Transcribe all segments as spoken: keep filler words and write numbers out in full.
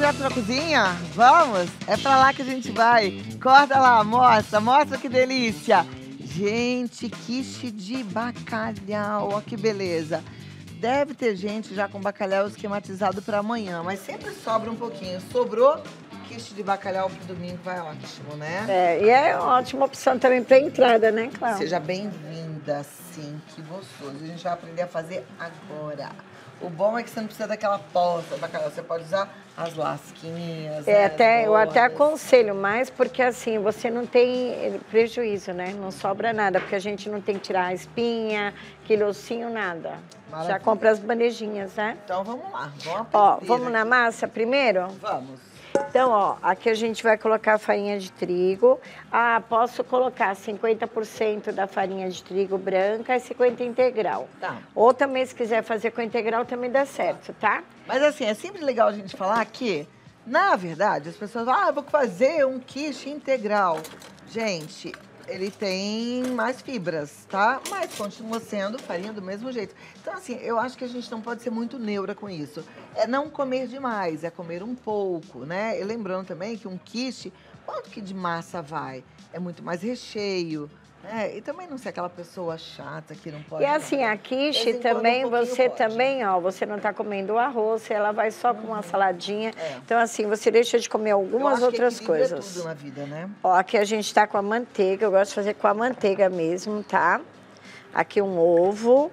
direto pra cozinha? Vamos? É pra lá que a gente vai. Corta lá, mostra, mostra que delícia. Gente, quiche de bacalhau, ó que beleza. Deve ter gente já com bacalhau esquematizado para amanhã, mas sempre sobra um pouquinho. Sobrou, quiche de bacalhau pro domingo vai ótimo, né? É, e é uma ótima opção também para entrada, né, Cláudia? Seja bem-vinda, sim, que gostoso. A gente vai aprender a fazer agora. O bom é que você não precisa daquela poça de bacalhau, você pode usar as lasquinhas, É, né, até, as eu até bordas. aconselho mais, porque assim, você não tem prejuízo, né? Não sobra nada, porque a gente não tem que tirar a espinha, aquele ossinho, nada. Maravilha. Já compra as bandejinhas, né? Então vamos lá, vamos Ó, aprender vamos na aqui. massa primeiro? Vamos. Então, ó, aqui a gente vai colocar a farinha de trigo. Ah, posso colocar cinquenta por cento da farinha de trigo branca e cinquenta por cento integral. Tá. Ou também, se quiser fazer com integral, também dá certo, tá? Mas assim, é sempre legal a gente falar que, na verdade, as pessoas falam, ah, eu vou fazer um quiche integral. Gente, ele tem mais fibras, tá? Mas continua sendo farinha do mesmo jeito. Então, assim, eu acho que a gente não pode ser muito neura com isso. É não comer demais, é comer um pouco, né? E lembrando também que um quiche, quanto que de massa vai? É muito mais recheio, né? E também não ser aquela pessoa chata que não pode... E assim, a quiche também, um você pode. também, ó, você não tá comendo o arroz, ela vai só com uma saladinha. É. Então, assim, você deixa de comer algumas outras coisas. É tudo na vida, né? Ó, aqui a gente tá com a manteiga, eu gosto de fazer com a manteiga mesmo, tá? Aqui um ovo.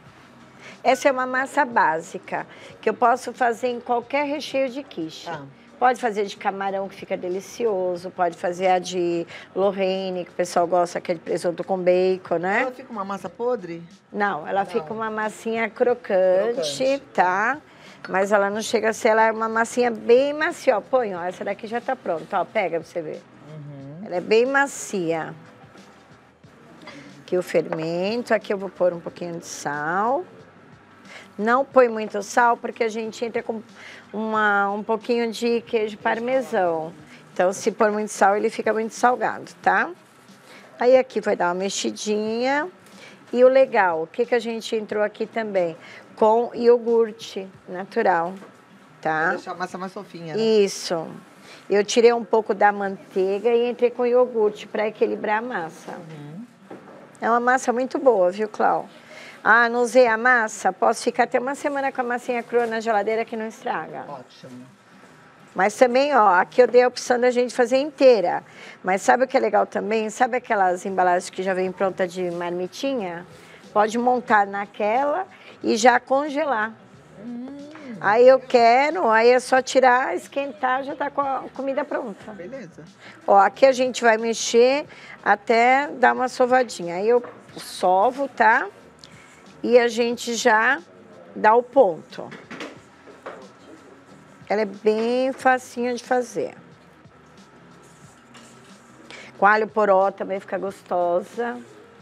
Essa é uma massa básica, que eu posso fazer em qualquer recheio de quiche. Ah. Pode fazer de camarão, que fica delicioso. Pode fazer a de Lorraine, que o pessoal gosta, aquele presunto com bacon, né? Ela fica uma massa podre? Não, ela não. fica uma massinha crocante, crocante, tá? Mas ela não chega a ser, ela é uma massinha bem macia. Ó, põe, ó, essa daqui já tá pronta, ó, pega pra você ver. Uhum. Ela é bem macia. Aqui o fermento, aqui eu vou pôr um pouquinho de sal. Não põe muito sal, porque a gente entra com uma, um pouquinho de queijo parmesão. Então, se pôr muito sal, ele fica muito salgado, tá? Aí aqui vai dar uma mexidinha. E o legal, o que, que a gente entrou aqui também? Com iogurte natural, tá? Pra deixar a massa mais fofinha, né? Isso. Eu tirei um pouco da manteiga e entrei com iogurte para equilibrar a massa. Uhum. É uma massa muito boa, viu, Clau? Ah, não usei a massa? Posso ficar até uma semana com a massinha crua na geladeira que não estraga. Ótimo. Mas também, ó, aqui eu dei a opção da gente fazer inteira. Mas sabe o que é legal também? Sabe aquelas embalagens que já vem pronta de marmitinha? Pode montar naquela e já congelar. Hum. Aí eu quero, aí é só tirar, esquentar, já tá com a comida pronta. Beleza. Ó, aqui a gente vai mexer até dar uma sovadinha. Aí eu sovo, tá? E a gente já dá o ponto. Ela é bem facinha de fazer. Com alho poró também fica gostosa.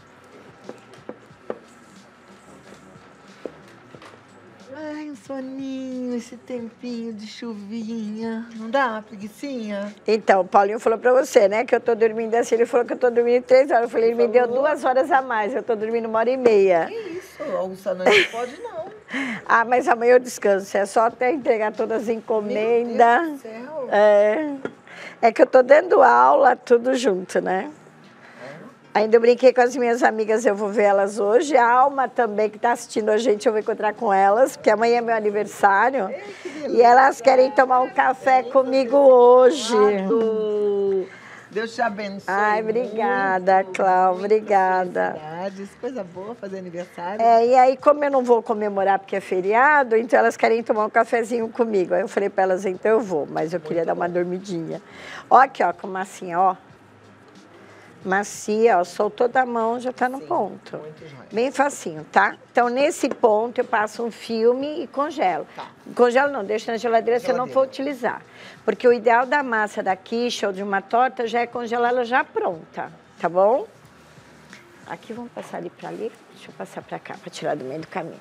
Ai, um soninho, esse tempinho de chuvinha. Não dá uma preguicinha? Então, o Paulinho falou pra você, né, que eu tô dormindo assim. Ele falou que eu tô dormindo três horas. Eu falei, ele, ele me deu duas horas a mais. Eu tô dormindo uma hora e meia. Que isso? Almoçar não pode, não. Ah, mas amanhã eu descanso. É só até entregar todas as encomendas. Meu Deus do céu. É. É que eu tô dando aula, tudo junto, né? Ainda eu brinquei com as minhas amigas, eu vou ver elas hoje. A Alma também, que está assistindo a gente, eu vou encontrar com elas, porque amanhã é meu aniversário. Ei, e elas querem tomar um café comigo hoje. Deus te abençoe. Ai, obrigada, Cláudia, obrigada. Coisa boa fazer aniversário. É, e aí, como eu não vou comemorar porque é feriado, então elas querem tomar um cafezinho comigo. Aí eu falei para elas, então eu vou, mas eu queria Muito dar bom. uma dormidinha. Ó aqui, ó, com massinha, ó. Macia, ó, soltou da mão, já tá no Sim, ponto. Bem facinho, tá? Então, nesse ponto, eu passo um filme e congelo. Tá. Congelo não, deixo na geladeira, geladeira se eu não for utilizar. Porque o ideal da massa da quiche ou de uma torta já é congelar ela já pronta, tá bom? Aqui, vamos passar ali pra ali. Deixa eu passar pra cá, pra tirar do meio do caminho.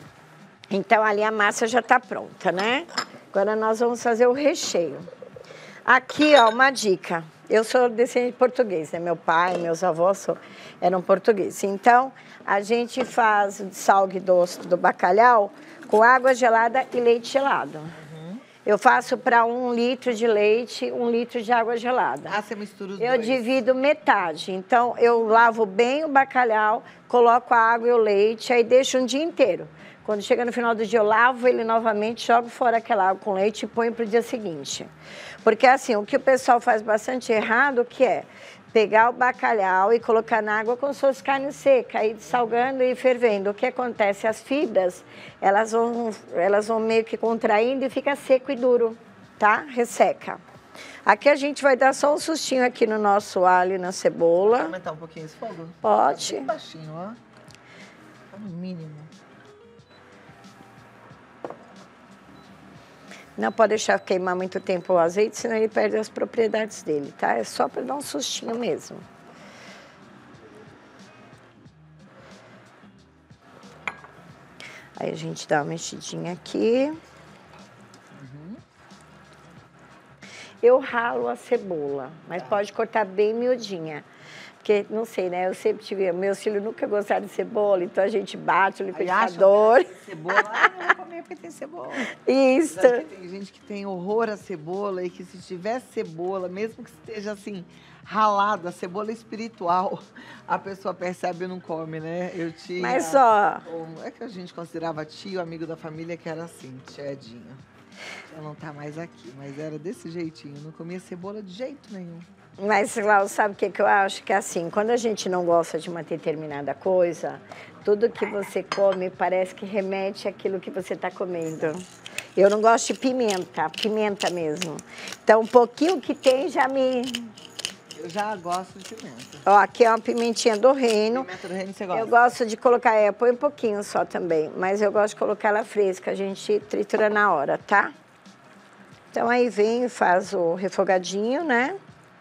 Então, ali a massa já tá pronta, né? Agora, nós vamos fazer o recheio. Aqui, ó, uma dica. Eu sou descendente de português, né? Meu pai, meus avós são, eram portugueses. Então, a gente faz o salgue doce do bacalhau com água gelada e leite gelado. Uhum. Eu faço para um litro de leite, um litro de água gelada. Ah, você mistura os eu dois. Eu divido metade. Então, eu lavo bem o bacalhau, coloco a água e o leite, aí deixo um dia inteiro. Quando chega no final do dia, eu lavo ele novamente, jogo fora aquela água com leite e ponho para o dia seguinte. Porque, assim, o que o pessoal faz bastante errado, que é pegar o bacalhau e colocar na água como se fosse carne seca, aí salgando e fervendo. O que acontece? As fibras, elas vão, elas vão meio que contraindo e fica seco e duro, tá? Resseca. Aqui a gente vai dar só um sustinho aqui no nosso alho e na cebola. Pode aumentar um pouquinho esse fogo? Pode. Tá bem baixinho, ó. Tá no mínimo. Não pode deixar queimar muito tempo o azeite, senão ele perde as propriedades dele, tá? É só para dar um sustinho mesmo. Aí a gente dá uma mexidinha aqui. Uhum. Eu ralo a cebola, mas pode cortar bem miudinha. Porque, não sei, né? Eu sempre tive... Meus filhos nunca gostaram de cebola, então a gente bate o liquidificador. Cebola, ah, não vou comer porque tem cebola. Isso. Tem gente que tem horror à cebola e que se tiver cebola, mesmo que esteja assim, ralada, a cebola espiritual, a pessoa percebe e não come, né? Eu tinha... Mas, ó... Um, é que a gente considerava tio, amigo da família, que era assim, tia Edinha. Ela não tá mais aqui, mas era desse jeitinho, não comia cebola de jeito nenhum. Mas, Cláudio, sabe o que, que eu acho? Que assim, quando a gente não gosta de uma determinada coisa, tudo que você come parece que remete àquilo que você está comendo. Eu não gosto de pimenta, pimenta mesmo. Então, um pouquinho que tem já me... Eu já gosto de pimenta. Ó, aqui é uma pimentinha do reino. Pimenta do reino você gosta? Eu gosto de colocar, é, põe um pouquinho só também, mas eu gosto de colocar ela fresca, a gente tritura na hora, tá? Então, aí vem e faz o refogadinho, né?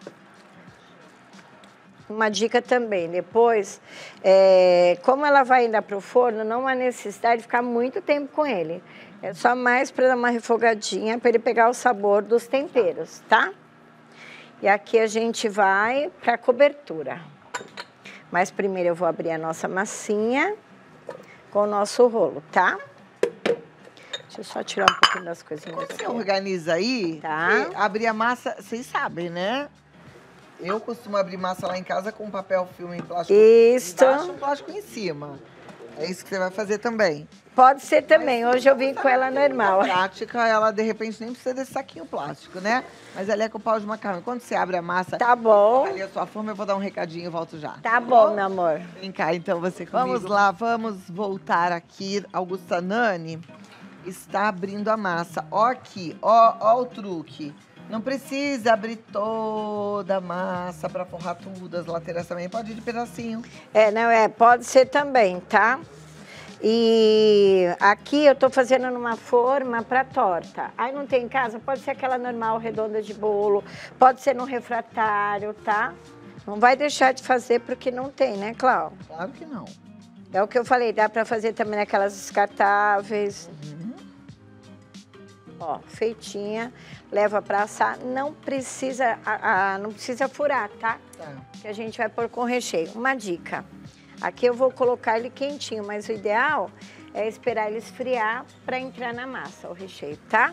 Uma dica também, depois, é, como ela vai ainda para o forno, não há necessidade de ficar muito tempo com ele. É só mais para dar uma refogadinha, para ele pegar o sabor dos temperos, tá? E aqui a gente vai para a cobertura. Mas primeiro eu vou abrir a nossa massinha com o nosso rolo, tá? Deixa eu só tirar um pouquinho das coisinhas Quando aqui. você organiza aí, tá. Abrir a massa, vocês sabem, né? Eu costumo abrir massa lá em casa com papel filme em plástico isso. embaixo e um plástico em cima. É isso que você vai fazer também. Pode ser também. Mas, hoje eu vim com ela normal. Na prática, ela de repente nem precisa desse saquinho plástico, né? Mas ela é com pau de macarrão. Quando você abre a massa, tá bom. Ali a sua forma, eu vou dar um recadinho e volto já. Tá bom, meu amor. Vem cá, então, você comigo. Vamos lá, vamos voltar aqui. Augusta Nani está abrindo a massa. Ó aqui, ó, ó o truque. Não precisa abrir toda a massa para forrar tudo, as laterais também. Pode ir de pedacinho. É, não é, pode ser também, tá? E aqui eu tô fazendo numa forma para torta. Aí não tem em casa, pode ser aquela normal, redonda de bolo, pode ser no refratário, tá? Não vai deixar de fazer porque não tem, né, Clau? Claro que não. É o que eu falei, dá para fazer também naquelas descartáveis. Uhum. Ó, feitinha, leva para assar, não precisa, a, a, não precisa furar, tá? Tá. Que a gente vai pôr com recheio. Uma dica, aqui eu vou colocar ele quentinho, mas o ideal é esperar ele esfriar para entrar na massa, o recheio, tá?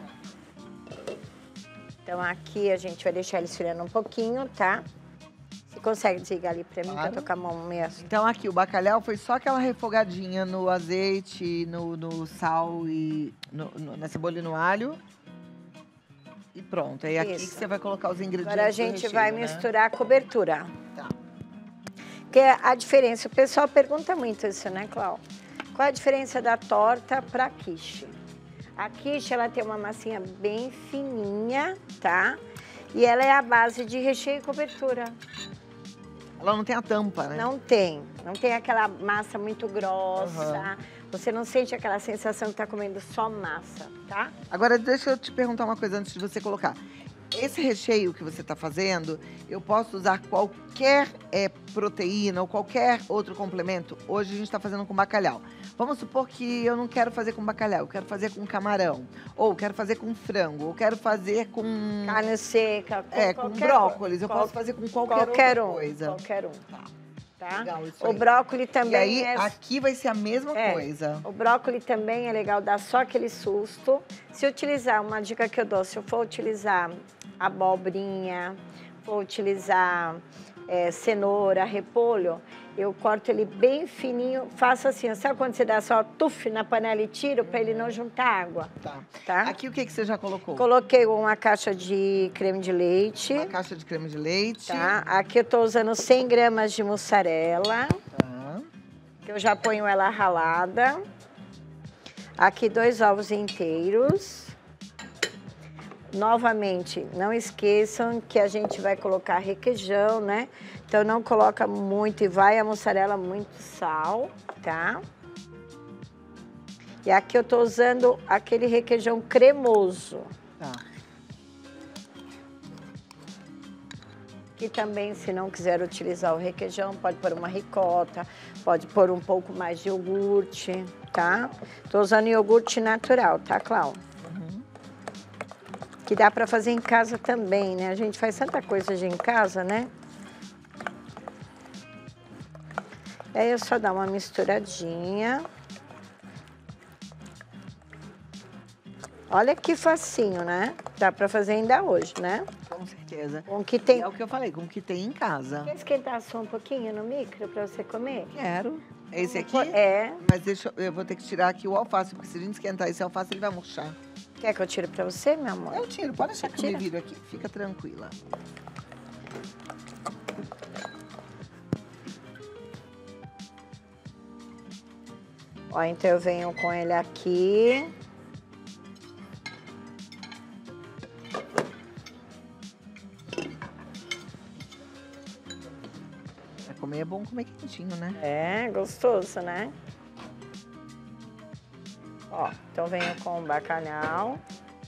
Então aqui a gente vai deixar ele esfriando um pouquinho, tá? Você consegue desligar ali para mim, claro. Que eu tô com a mão meio assim. Então aqui, o bacalhau foi só aquela refogadinha no azeite, no, no sal e no, no, na cebola e no alho. E pronto, é aqui Isso. que você vai colocar os ingredientes. Agora a gente recheio, vai né? misturar a cobertura. Tá. Que é a diferença, o pessoal pergunta muito isso, né, Clau? Qual é a diferença da torta para quiche? A quiche, ela tem uma massinha bem fininha, tá? E ela é a base de recheio e cobertura. Ela não tem a tampa, né? Não tem. Não tem aquela massa muito grossa. Uhum. Você não sente aquela sensação de estar comendo só massa, tá? Agora, deixa eu te perguntar uma coisa antes de você colocar. Esse recheio que você está fazendo, eu posso usar qualquer é, proteína ou qualquer outro complemento? Hoje a gente está fazendo com bacalhau. Vamos supor que eu não quero fazer com bacalhau, eu quero fazer com camarão. Ou quero fazer com frango, ou quero fazer com... Carne seca, com É, com brócolis. Eu qual, posso fazer com qualquer, qualquer outra um, coisa. Qualquer um. Tá. Tá? Legal, isso o aí. brócolis também e aí, é... aqui vai ser a mesma é, coisa. O brócolis também é legal dar só aquele susto. Se utilizar, uma dica que eu dou, se eu for utilizar abobrinha, for utilizar é, cenoura, repolho, eu corto ele bem fininho, faço assim, sabe quando você dá só tuf na panela e tiro para ele não juntar água? Tá. Tá? Aqui o que, que você já colocou? Coloquei uma caixa de creme de leite. Uma caixa de creme de leite. Tá? Aqui eu tô usando cem gramas de mussarela. Tá. Que eu já ponho ela ralada. Aqui dois ovos inteiros. Novamente, não esqueçam que a gente vai colocar requeijão, né? Então não coloca muito e vai a mussarela muito sal, tá? E aqui eu tô usando aquele requeijão cremoso. Tá. Que também, se não quiser utilizar o requeijão, pode pôr uma ricota, pode pôr um pouco mais de iogurte, tá? Tô usando iogurte natural, tá, Clau? Uhum. Que dá pra fazer em casa também, né? A gente faz tanta coisa de em casa, né? E aí é só dar uma misturadinha. Olha que facinho, né? Dá pra fazer ainda hoje, né? Com certeza. Com que tem... É o que eu falei, com o que tem em casa. Quer esquentar só um pouquinho no micro pra você comer? Quero. Esse aqui? É. Mas deixa, eu vou ter que tirar aqui o alface, porque se a gente esquentar esse alface, ele vai murchar. Quer que eu tire pra você, meu amor? Eu tiro, pode deixar que eu Tira. me viro aqui, fica tranquila. Ó, então eu venho com ele aqui. Pra comer é bom comer quentinho, né? É, gostoso, né? Ó, então venho com o bacalhau.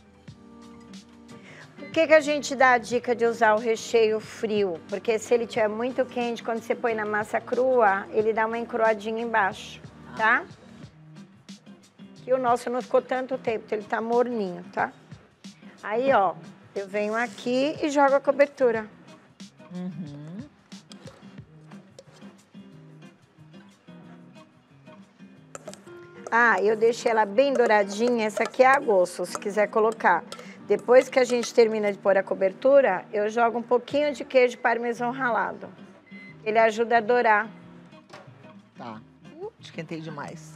Por que que a gente dá a dica de usar o recheio frio? Porque se ele estiver muito quente, quando você põe na massa crua, ele dá uma encruadinha embaixo, tá? Que o nosso não ficou tanto tempo, então ele tá morninho, tá? Aí, ó, eu venho aqui e jogo a cobertura. Uhum. Ah, eu deixei ela bem douradinha, essa aqui é a gosto, se quiser colocar. Depois que a gente termina de pôr a cobertura, eu jogo um pouquinho de queijo parmesão ralado. Ele ajuda a dourar. Tá. Uh, esquentei demais.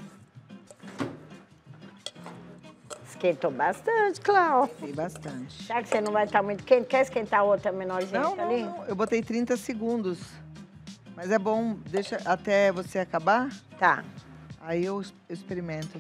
Esquentou bastante, Clau. Esquentei bastante. Já que você não vai estar muito quente, quer esquentar outra menorzinha Não, não, ali? não. Eu botei trinta segundos. Mas é bom, deixa até você acabar. Tá. Aí eu es- experimento.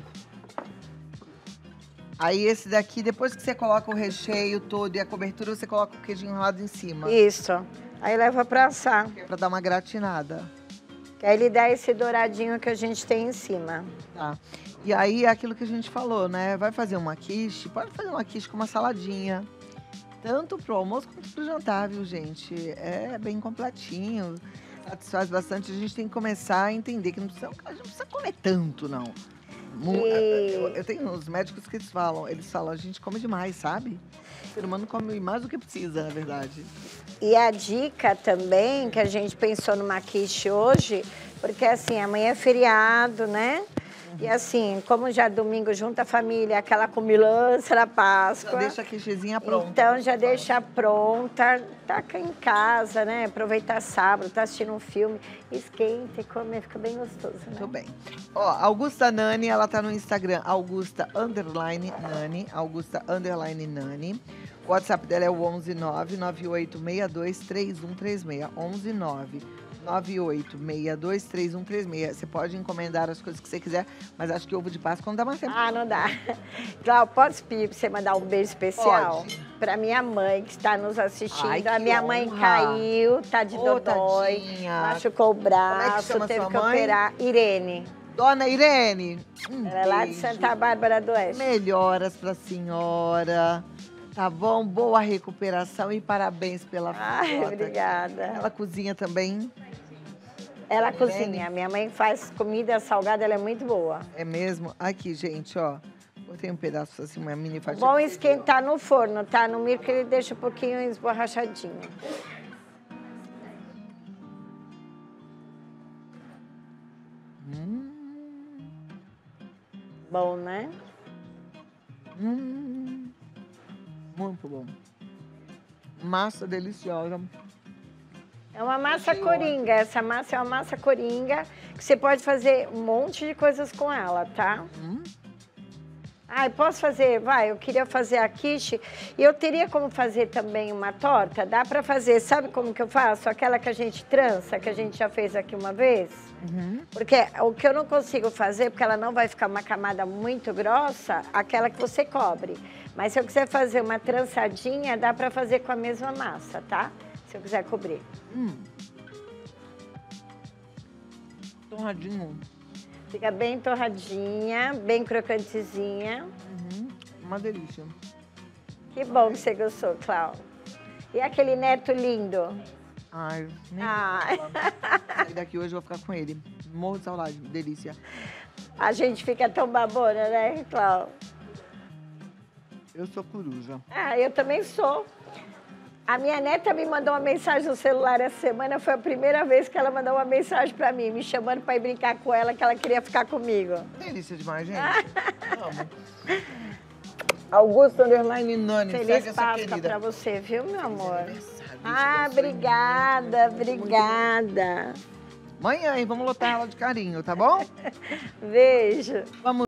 Aí esse daqui, depois que você coloca o recheio todo e a cobertura, você coloca o queijinho ralado em cima. Isso. Aí leva pra assar. Pra dar uma gratinada. Que aí ele dá esse douradinho que a gente tem em cima. Tá. E aí é aquilo que a gente falou, né? Vai fazer uma quiche, pode fazer uma quiche com uma saladinha. Tanto pro almoço quanto pro jantar, viu, gente? É bem completinho. Satisfaz bastante. A gente tem que começar a entender que não precisa, a gente não precisa comer tanto, não. Mu- E- Eu, eu tenho uns médicos que eles falam, eles falam, a gente come demais, sabe? O ser humano come mais do que precisa, na verdade. E a dica também, que a gente pensou numa quiche hoje, porque assim, amanhã é feriado, né? E assim, como já é domingo junta a família, aquela comilança da Páscoa. Já deixa a quichezinha pronta. Então já deixa pronta, taca em casa, né? Aproveitar sábado, tá assistindo um filme, esquenta e come, fica bem gostoso, né? Muito bem. Ó, Augusta Nani, ela tá no Instagram, Augusta Underline Nani, Augusta Underline Nani. O WhatsApp dela é o onze nove nove oito seis dois três um três seis, onze nove nove oito seis dois três um três seis. Você pode encomendar as coisas que você quiser, mas acho que ovo de Páscoa não dá mais tempo. Ah, não dá. Cláudio, posso pedir pra você mandar um beijo especial? Pode. Pra minha mãe, que está nos assistindo. Ai, que a minha mãe honra. caiu, tá de Ô, dodói, tadinha. machucou o braço, chama teve sua que mãe? operar. Irene. Dona Irene, um Ela é lá de beijo. Santa Bárbara do Oeste. Melhoras pra senhora. Tá bom? Boa recuperação e parabéns pela Ai, foto. obrigada. Ela cozinha também. Ela Irene? cozinha. Minha mãe faz comida salgada, ela é muito boa. É mesmo? Aqui, gente, ó. Botei um pedaço assim, uma mini fatia. Bom esquentar no forno, tá? No milho que ele deixa um pouquinho esborrachadinho. Hum. Bom, né? Hum. Muito bom. Massa deliciosa. É uma massa coringa. Essa massa é uma massa coringa que você pode fazer um monte de coisas com ela, tá? Hum. Ah, posso fazer? Vai, eu queria fazer a quiche. E eu teria como fazer também uma torta? Dá para fazer, sabe como que eu faço? Aquela que a gente trança, que a gente já fez aqui uma vez. Uhum. Porque o que eu não consigo fazer, porque ela não vai ficar uma camada muito grossa, aquela que você cobre. Mas se eu quiser fazer uma trançadinha, dá para fazer com a mesma massa, tá? Se eu quiser cobrir. Hum. Torradinho. Fica bem torradinha, bem crocantezinha. Uhum. Uma delícia. Que bom que você gostou, Clau. E aquele neto lindo? Ai, nem Ai. sair daqui hoje eu vou ficar com ele. Morro de saudade, delícia. A gente fica tão babona, né, Clau? Eu sou coruja. Ah, eu também sou. A minha neta me mandou uma mensagem no celular essa semana, foi a primeira vez que ela mandou uma mensagem pra mim, me chamando pra ir brincar com ela, que ela queria ficar comigo. Delícia demais, gente. Amo. Augusto Underline Nani, Feliz segue essa Páscoa querida. pra você, viu, meu amor? Aniversário, Ah, Deus abençoe obrigada, muito, muito, muito, muito. obrigada. Amanhã, hein? Vamos lotar ela de carinho, tá bom? Beijo. Vamos.